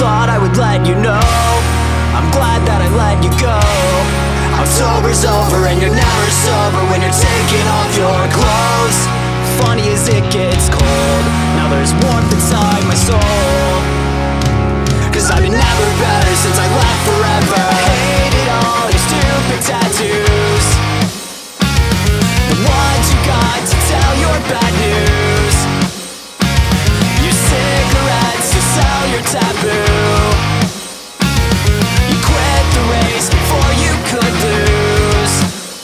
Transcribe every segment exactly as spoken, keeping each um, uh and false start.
thought I would let you know. I'm glad that I let you go. October's over and you're never sober when you're taking off your clothes. Funny as it gets cold, now there's warmth inside my soul. Cause I've been never better since I left forever. Hated all your stupid tattoos, the ones you got to tell your bad news. Your cigarettes to sell your taboo. You quit the race before you could lose.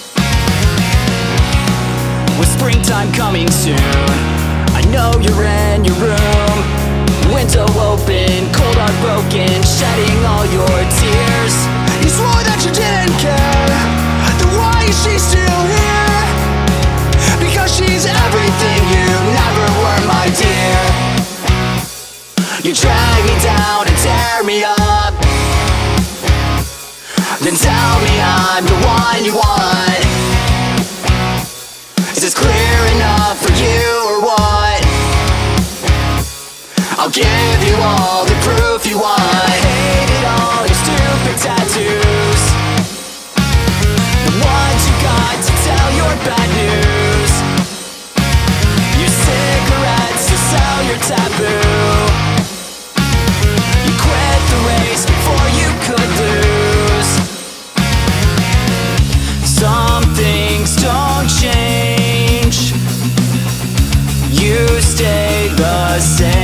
With springtime coming soon, I know you're in your room, window open, cold heartbroken, shedding all your tears. You swore that you didn't care, then why is she still here? Because she's everything you never were, my dear. You drag me down and tear me up, then tell me I'm the one you want. Is this clear enough for you or what? I'll give you all the proof you want. I hated all your stupid tattoos, the ones you got to tell your bad news. Your cigarettes to sell your taboo. You quit the race before you could lose. Some things don't change, you stay the same.